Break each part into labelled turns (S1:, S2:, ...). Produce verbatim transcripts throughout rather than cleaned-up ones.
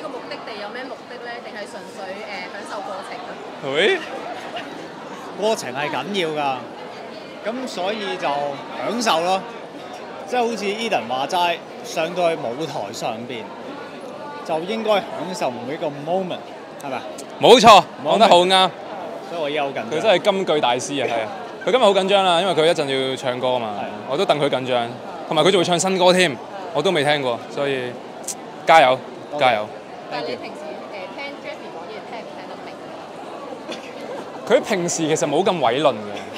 S1: 個目的地有咩目的咧？定係純粹誒、呃、享受過程啊？
S2: 會
S3: 過程係緊要㗎，咁所以就享受咯。即係好似 Eden 話齋，上到去舞台上邊就應該享受每一個 moment，係咪？
S2: 冇錯，講得好啱。
S3: 所以我依家好緊張。
S2: 佢真係金句大師啊，係啊！佢今日好緊張啦，因為佢一陣要唱歌啊嘛，我都戥佢緊張。同埋佢仲會唱新歌添，我都未聽過，所以加油加油！
S1: 但係你平時誒聽 Jeffrey 講嘢聽唔聽得明？
S2: 佢平時其實冇咁偉論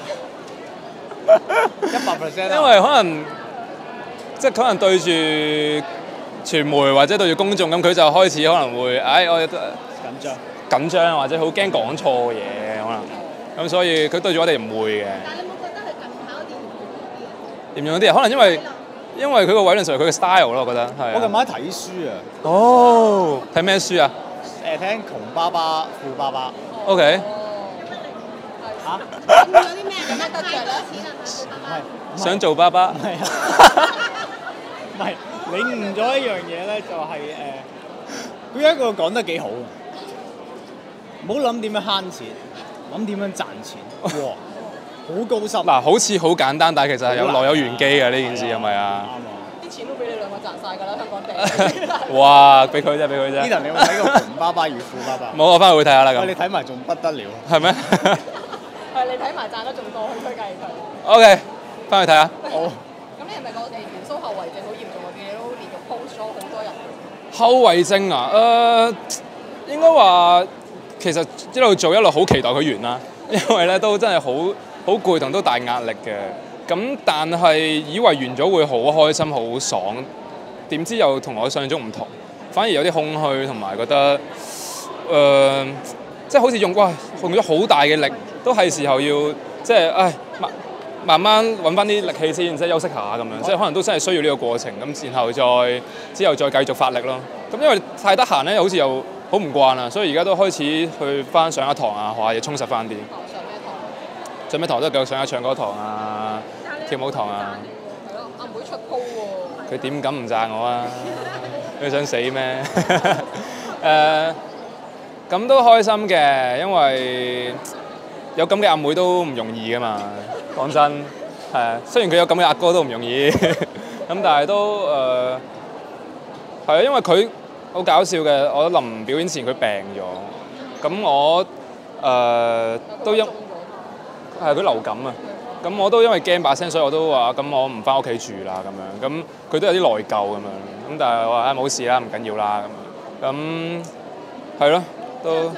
S2: 嘅，
S3: 一百 percent。
S2: 因為可能即係可能對住傳媒或者對住公眾咁，佢就開始可能會，唉，我緊
S3: 張
S2: 緊張或者好驚講錯嘢可能，咁所以佢對住我哋唔會嘅。
S1: 但係你有冇覺得佢近排好似
S2: 嚴重啲啊？可能因為因為佢個偉論上係佢嘅 style 咯，我覺得係。
S3: 我近排睇書啊。
S2: 哦，睇咩書啊？
S3: 誒，聽窮爸爸富爸爸。
S2: OK。
S3: 嚇？
S1: 有啲咩有咩得著咧？
S3: 係
S2: 想做爸爸。
S3: 唔係啊。唔係，領悟咗一樣嘢咧，就係誒，佢有一個講得幾好嘅，唔好諗點樣慳錢，諗點樣賺錢。哇！好高深。
S2: 嗱，好似好簡單，但係其實係有內有玄機嘅呢件事，係咪啊？
S1: 啲錢都俾你兩個賺晒㗎啦，香港地。
S2: 哇！俾佢啫，俾佢啫。
S3: Eden，你有冇睇過《窮爸爸與富爸爸》？
S2: 冇，我翻去會睇下啦咁。
S3: 喂，你睇埋仲不得了。
S2: 係咩？
S1: 係你睇埋賺得仲多，去推介佢。
S2: OK，翻去睇下。
S1: 好。咁你係咪個誒元蘇後遺症好嚴重啊？見你都連續 post 咗好多人。
S2: 後遺症啊？誒、呃，應該話其實一路做一路好期待佢完啦，因為咧都真係好好攰同都大壓力嘅。咁但係以為完咗會好開心好爽，點知又同我想象中唔同，反而有啲空虛同埋覺得誒、呃，即係好似用哇用咗好大嘅力，都係時候要即係唉慢慢慢揾翻啲力氣先，即係休息下咁樣，即係可能都真係需要呢個過程咁，然後再之後再繼續發力咯。咁因為太得閒咧，好似又好唔慣啊，所以而家都開始去翻上一堂啊，學下嘢，充實翻啲。
S1: 上咩堂？
S2: 上咩堂都繼續上下唱歌堂啊，跳舞堂啊。
S1: 係咯，阿妹出鋪喎。
S2: 佢點敢唔讚我啊？佢想死咩？誒，咁都開心嘅，因為有咁嘅阿妹都唔容易噶嘛。講真，係啊，雖然佢有咁嘅阿哥都唔容易，咁但係都誒係啊，因為佢好搞笑嘅。我臨表演前佢病咗，咁我誒都因係佢流感啊。咁我都因為驚把聲，所以我都話咁我唔翻屋企住啦咁樣。咁佢都有啲內疚咁樣。咁但係我話啊冇事啦，唔緊要啦咁樣。咁係咯，都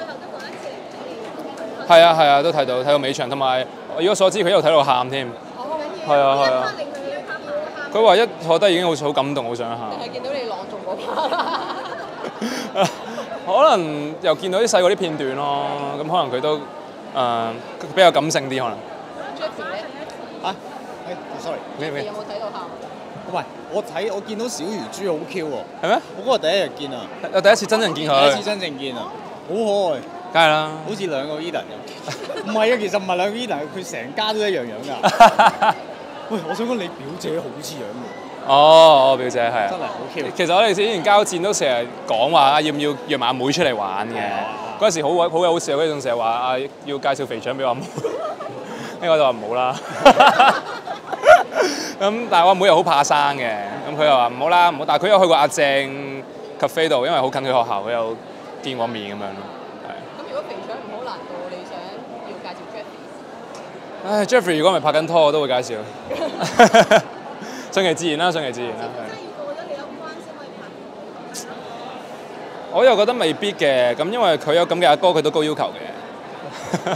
S2: 係啊係啊，都睇到睇到尾場，同埋我以我所知佢一路睇到喊添。係啊係啊。佢話一坐低已經好似好感動，好想喊。
S1: 係見到你朗誦嗰 part
S2: 可能又見到啲細個啲片段咯。咁可能佢都誒、呃、比較感性啲可能。
S1: Jeffrey 咧？
S3: 啊？誒 ，sorry。
S1: 你有冇睇到喊？
S3: 唔係，我睇我見到小魚豬好 Q 喎。
S2: 係咩？
S3: 我嗰日第一日見啊。
S2: 我第一次真正見佢。
S3: 第一次真正見啊，好可愛。
S2: 梗係啦。
S3: 好似兩個 Eden 咁。唔係啊，其實唔係兩個 Eden，佢成家都一樣樣㗎。喂，我想講你表姐好似樣喎。
S2: 哦，我表姐係啊。
S3: 真係好 Q。
S2: 其實我哋之前交戰都成日講話啊，要唔要約埋阿妹出嚟玩嘅。嗰陣時好鬼好有好笑，嗰陣成日話啊要介紹肥腸俾我阿妹。呢個就話唔好啦。咁但係我阿妹又好怕生嘅，咁佢又話唔好啦，唔好。但係佢有去過阿正 cafe 度，因為好近佢學校，佢有見過面咁樣咯。
S1: 咁如果肥腸唔好難度，你想要介紹 Jeffrey？
S2: 唉 ，Jeffrey 如果唔係拍緊拖，我都會介紹。順其自然啦，順其自然啦。我又覺得未必嘅，咁因為佢有咁嘅阿哥，佢都高要求嘅。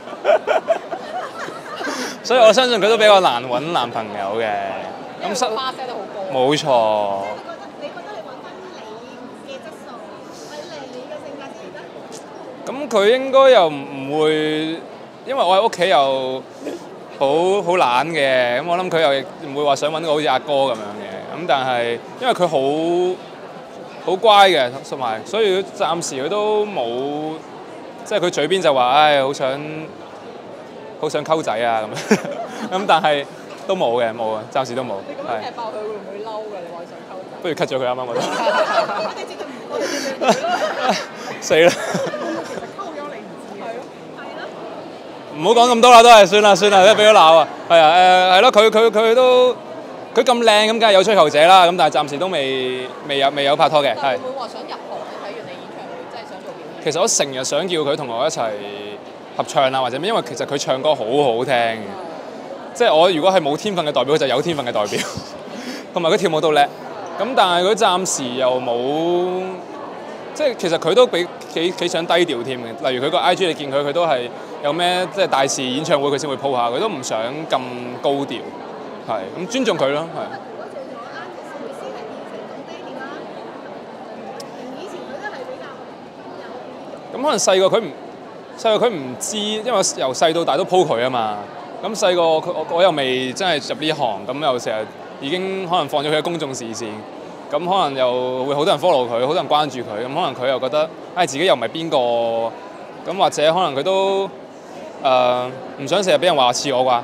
S2: 所以我相信佢都比較難揾男朋友嘅。咁
S1: 失花 set 得好高。
S2: 冇錯。
S1: 你覺得你揾翻你嘅質素，或者你嘅性格先得？
S2: 咁佢應該又唔會，因為我喺屋企又好好懶嘅，咁我諗佢又唔會話想揾個好似阿哥咁樣嘅。咁但係因為佢好好乖嘅，同埋所以暫時佢都冇，即係佢嘴邊就話唉好想。好想溝仔啊咁樣，咁但係都冇嘅，冇啊，暫時都冇。
S1: 你咁樣踢爆佢會唔會嬲㗎？你話想溝仔？
S2: 不如 cut 咗佢啱啱嗰度。
S1: 我哋絕對唔，我哋絕對唔會咯。
S2: 死啦！
S1: 其實溝咗你唔知係咯，係咯。
S2: 唔好講咁多啦，都係算啦算啦，都俾佢鬧啊！係啊誒係咯，佢佢佢都佢咁靚咁，梗係有追求者啦。咁但係暫時都未未有未有拍拖嘅，係。
S4: 會唔會話想入行？你睇完你演唱會，真係想做表演？
S2: 其實我成日想叫佢同我一齊合唱啊，或者咩，因為其實佢唱歌好好聽嘅。即係我如果係冇天分嘅代表，佢就有天分嘅代表。同埋佢跳舞都叻。咁但係佢暫時又冇，即係其實佢都比幾幾想低調添嘅。例如佢個 I G 你見佢，佢都係有咩即係大事演唱會佢先會 po 下，佢都唔想咁高調。係咁尊重佢咯，係。
S1: 如果做咗 artist 會先係變成咁低調啦，以前佢都係比較有。
S2: 咁可能細個佢唔細個佢唔知，因為由細到大都 po 佢啊嘛。咁細個佢我我又未真係入呢行，咁又成日已經可能放咗佢嘅公眾視線，咁可能又會好多人 follow 佢，好多人關注佢，咁可能佢又覺得唉、哎、自己又唔係邊個，咁或者可能佢都誒唔、呃、想成日俾人話似我啩，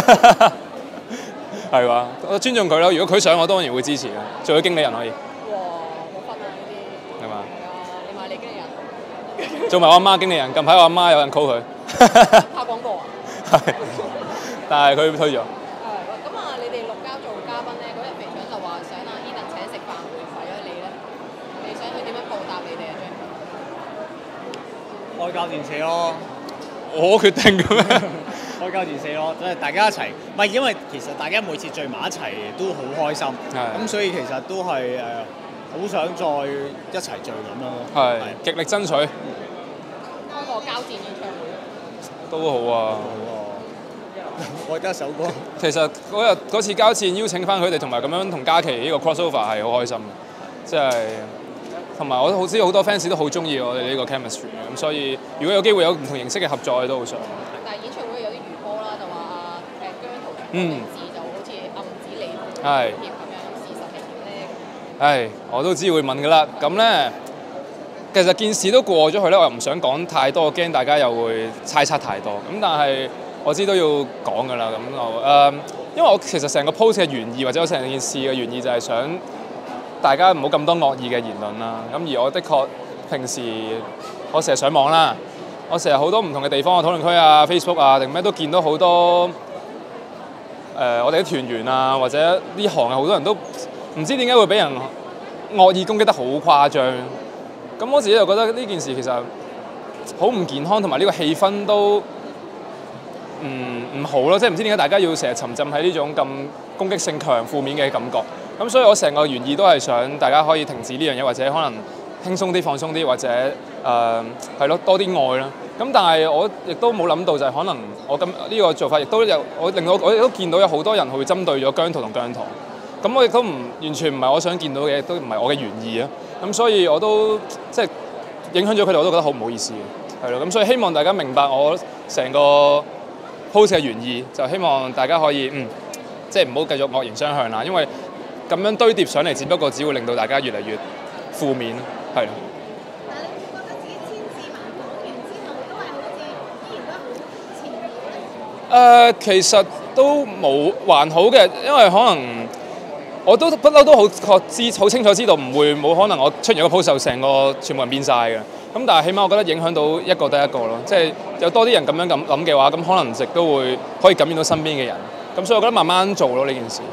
S2: 係啩？我尊重佢咯，如果佢想，我當然會支持啦，做佢經理人可以。
S4: 哇！好分啊呢啲。
S2: 係嘛？
S4: 係啊，你買你經理人。
S2: 做埋我阿媽經理人，近排我阿媽有人 call 佢。
S4: 拍廣告啊？
S2: 係，但係佢推咗。
S4: 係，咁啊，你哋陸家做嘉賓咧，嗰日肥腸就話想阿 Edan 請食飯會費啊，你咧？你想佢點樣報答你哋啊？張？
S3: 開交電視咯，
S2: 我決定嘅咩？
S3: 開交電視咯，即係大家一齊，唔係因為其實大家每次聚埋一齊都好開心，咁所以其實都係誒好想再一齊聚咁咯。
S2: 係，極力爭取。
S4: 開個交戰演唱會。
S2: 都好啊。
S3: 我而家首歌。
S2: 其實嗰日嗰次交戰邀請翻佢哋，同埋咁樣同嘉琪呢個 crossover 係好開心嘅，即係同埋我都好知好多 fans 都好中意我哋呢個 chemistry 嘅，咁所以如果有機會有唔同形式嘅合作，我都好想。
S4: 但係演唱會有啲餘波啦，就話誒姜濤嘅名字就好似暗指你同佢協咁樣，事實係點咧？
S2: 係，我都知會問㗎啦。咁咧，其實件事都過咗去咧，我又唔想講太多，我驚大家又會猜測太多。咁但係我知都要講㗎啦。咁我誒、呃，因為我其實成個 post 嘅原意或者我成件事嘅原意就係想大家唔好咁多惡意嘅言論啦。咁而我的確平時我成日上網啦，我成日好多唔同嘅地方嘅討論區啊、Facebook 啊定咩都見到好多誒、呃、我哋啲團員啊或者呢行嘅好多人都唔知點解會俾人惡意攻擊得好誇張。咁我自己就覺得呢件事其實好唔健康，同埋呢個氣氛都唔唔好咯，即係唔知點解大家要成日沉浸喺呢種咁攻擊性強、負面嘅感覺。咁所以我成個原意都係想大家可以停止呢樣嘢，或者可能輕鬆啲、放鬆啲，或者誒係咯多啲愛啦。咁但係我亦都冇諗到就係可能我咁呢個做法亦都有我令我我亦都見到有好多人會針對咗姜濤同姜糖。咁我亦都唔完全唔係我想見到嘅，亦都唔係我嘅原意啊。咁所以我都即係影響咗佢哋，我都覺得好唔好意思嘅，係咯。咁所以希望大家明白我成個 post 嘅原意，就希望大家可以嗯，即係唔好繼續惡言相向啦，因為咁樣堆疊上嚟，只不過只會令到大家越嚟越負面，係咯。
S1: 但係你覺得自己千字文講完之後，都係好似依然都係好前面咧？誒、
S2: 呃，其實都冇還好嘅，因為可能我都不嬲都好確知、好清楚知道唔會冇可能我出完一個 post 就成個全部人變晒嘅。咁但係起碼我覺得影響到一個得一個咯，即係有多啲人咁樣咁諗嘅話，咁可能亦都會可以感染到身邊嘅人。咁所以我覺得慢慢做咯呢件事。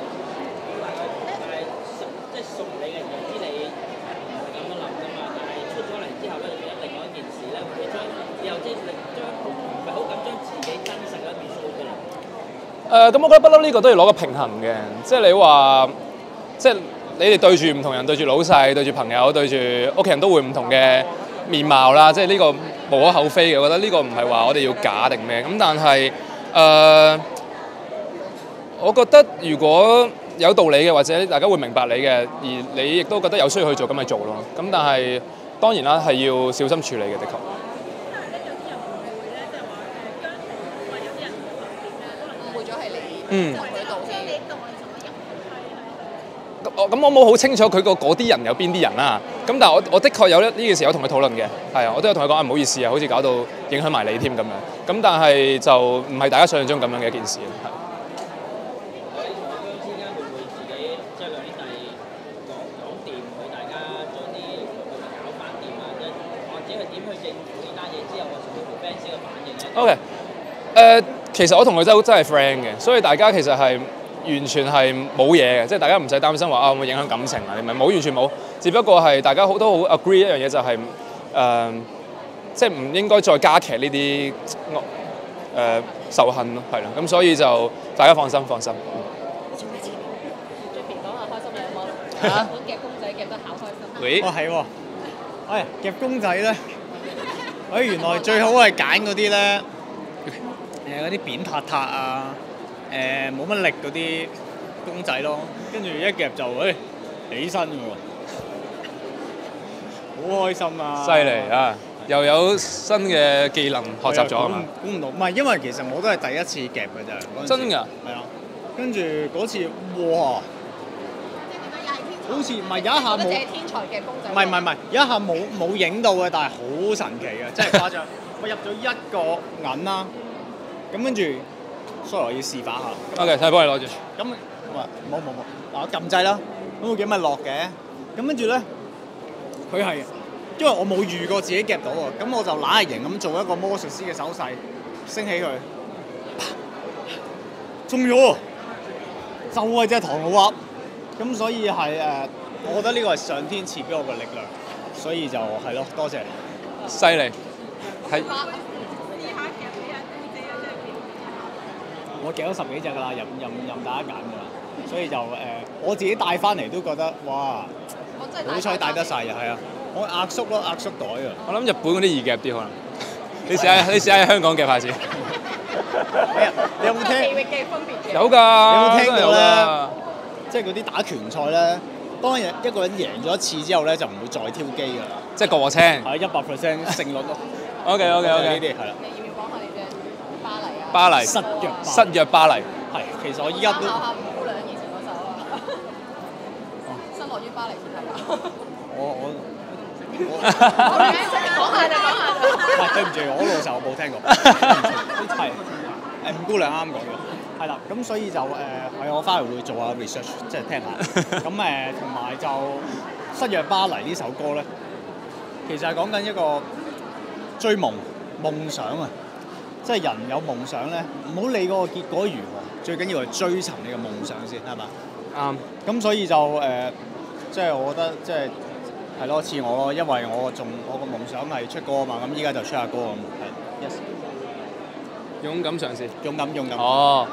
S5: 即係熟你嘅人就知你唔係咁樣諗㗎嘛，但係出咗嚟之後咧，就變咗另外一件事咧，你將以後即係你將唔係好敢將自己真實嘅一面 show 出嚟。
S2: 誒，咁我覺得不嬲呢個都要攞個平衡嘅，即係你話，即係你哋對住唔同人，對住老細、對住朋友、對住屋企人都會唔同嘅面貌啦，即係呢個無可厚非嘅。我覺得呢個唔係話我哋要假定咩，咁但係誒、呃，我覺得如果有道理嘅，或者大家會明白你嘅，而你亦都覺得有需要去做，咁咪做咯。咁但係當然啦，係要小心處理嘅，的確。嗯。我咁我冇好清楚佢個嗰啲人有邊啲人啦，咁但係我我的確有呢呢件事有同佢討論嘅，係啊，我都有同佢講啊，唔好意思啊，好似搞到影響埋你添咁樣，咁但係就唔係大家想象中咁樣嘅一件事。係。
S5: 你同阿姜之間會唔會自己即係兩兄弟講講掂佢大家將啲嘢搞翻掂啊？即係係點去應付呢單嘢之後，或者佢 fans 嘅反應咧
S2: ？OK， 誒、呃，其實我同佢都真係 friend 嘅，所以大家其實係完全係冇嘢嘅，即係大家唔使擔心話啊會唔會影響感情啊？你咪冇完全冇，只不過係大家好都好 agree 一樣嘢就係、是、誒、呃，即係唔應該再加劇呢啲誒仇恨咯，係啦，咁所以就大家放心放心。
S4: Jackie 講下開心有冇？
S3: 嚇
S4: 本夾公仔夾得好開心。
S2: 喂，
S3: 哦係喎，哎夾公仔咧，哎原來最好係揀嗰啲咧，誒嗰啲扁塌塌啊，誒冇乜力嗰啲公仔咯，跟住一夾就誒起身嘅喎，好開心啊！
S2: 犀利啊！又有新嘅技能學習咗啊嘛？
S3: 估唔到，唔係因為其實我都係第一次夾嘅咋，嗰陣時
S2: 真㗎？
S3: 係啊，跟住嗰次哇，好似唔係有一下冇
S4: 覺得自。己天才夾公仔。
S3: 唔係唔係唔係，有一下冇冇影到嘅，但係好神奇嘅，真係誇張。我入咗一個銀啦，咁跟住，sorry 我要示範下。
S2: OK，睇幫你攞住。
S3: 咁喂冇冇冇，嗱我撳掣啦，咁個幾咪落嘅，咁跟住咧，佢係因為我冇預過自己夾到喎，咁我就懶係型咁做一個魔術師嘅手勢，升起佢，中咗喎，就係隻唐老鴨，咁所以係誒，我覺得呢個係上天賜俾我嘅力量，所以就係咯，多謝。
S2: 犀利，係
S3: 我夾咗十幾隻㗎啦，任任任大家揀㗎啦，所以就誒、呃、我自己帶翻嚟都覺得哇，
S4: 我真係
S3: 好彩帶得晒啊，係啊，我壓縮咯，壓縮袋啊。
S2: 我諗日本嗰啲易夾啲可能。你試下，你試下喺香港夾下先。
S3: 你有冇聽？
S4: 地域嘅分別嘅。
S2: 有㗎。
S3: 你有冇聽
S2: 真係有
S3: 過咧
S2: 㗎？
S3: 即係嗰啲打拳賽咧，當人一個人贏咗一次之後咧，就唔會再挑機㗎啦。
S2: 即係過清。
S3: 係一百 percent 勝率咯。
S2: OK OK
S3: 呢
S2: OK。
S3: 啲係啦。
S4: 你要唔要講下你嘅巴黎啊？
S2: 巴黎。
S3: 失約巴黎
S2: 失約巴黎。
S3: 係，其實我依家都
S4: 考下五姑娘以前嗰首啊。失落於巴黎鐵塔。
S3: 我我我
S4: 講下就講下就。
S3: 唔係對唔住，我老實我冇聽過。係誒五姑娘啱講嘅，係啦，咁所以就誒係、我翻嚟會做下 research，即係聽下。咁誒同埋就《失約巴黎》呢首歌咧，其實係講緊一個追夢夢想啊！即係人有夢想咧，唔好理嗰個結果如何，最緊要係追尋你嘅夢想先，係嘛？
S2: 啱。
S3: 咁所以就誒、呃，即係我覺得即係係咯，似我咯，因為我仲我個夢想係出歌啊嘛，咁依家就出下歌咁，係 yes，
S2: 勇敢嘗試。
S3: 勇敢勇敢。
S2: 哦。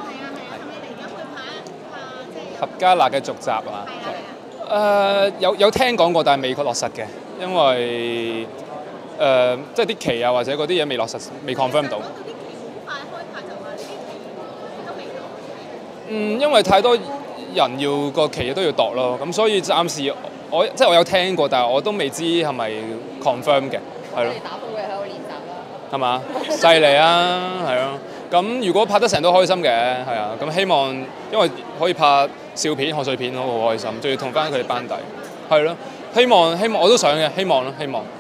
S2: 合家辣嘅續集啊？誒、有有聽講過，但係未確落實嘅，因為誒、即係啲期啊或者嗰啲嘢未落實，未 confirm 到。嗯，因為太多人要個期都要度咯，咁所以暫時我即係我有聽過，但係我都未知係咪 confirm 嘅，係咯。
S4: 你打風嘅喺度練習啦。
S2: 係嘛？犀利啊，係咯。咁如果拍得成都開心嘅，係啊。咁希望因為可以拍笑片、賀歲片，我好開心，仲要同翻佢哋班底，係咯。希望希望我都想嘅，希望咯，希望。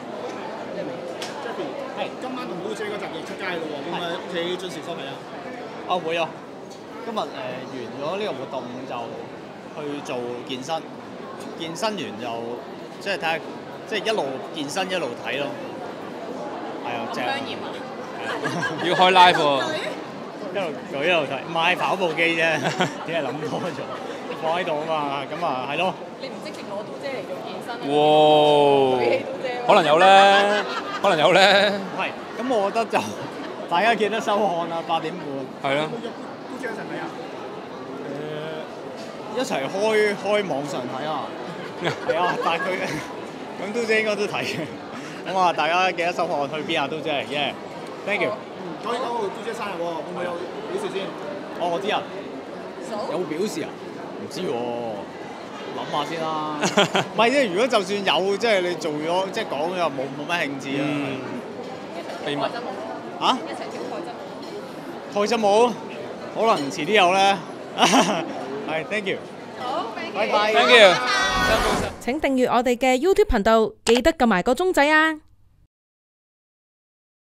S3: 係
S6: 今晚同姑姐嗰集嘢出街咯喎，咁啊屋企準時收尾啊！
S3: 啊會啊！今日誒、完咗呢個活動就去做健身，健身完就即係睇下，即係一路健身一路睇咯。係啊，正。
S4: 香鹽啊！
S2: 要開 live 喎。
S3: 一路舉一路睇，買跑步機啫，只係諗多咗，放喺度啊嘛，咁啊係咯。
S4: 你唔即時攞嘟姐嚟做健身啊？
S2: 哇！
S4: 舉起嘟姐。
S2: 可能有咧，可能有咧，
S3: 係，咁我覺得就大家記得收看啊，八點半。
S2: 係咯。
S6: 姑姐一齊睇啊！
S3: 誒、一齊開開網上睇啊！係啊，但係佢咁都姐應該都睇嘅。咁啊，大家記得收看去邊啊？都姐耶、yeah. Thank you。
S6: 嗯，講起講到姑姐生日喎，會唔會有表示先？
S3: 哦，我知啊，
S4: 數
S3: 有表示啊？唔知喎、諗下先啦。唔係即係如果就算有，即係你做咗即係講又冇冇乜興致啊。
S2: 嗯。秘密。
S3: 啊？
S4: 一齊跳台針。
S3: 台就冇，可能遲啲有咧。係，thank you。
S4: 好，
S3: 拜拜。
S2: Thank you。
S7: 請訂閱我哋嘅 YouTube 頻道，記得撳埋個鐘仔啊！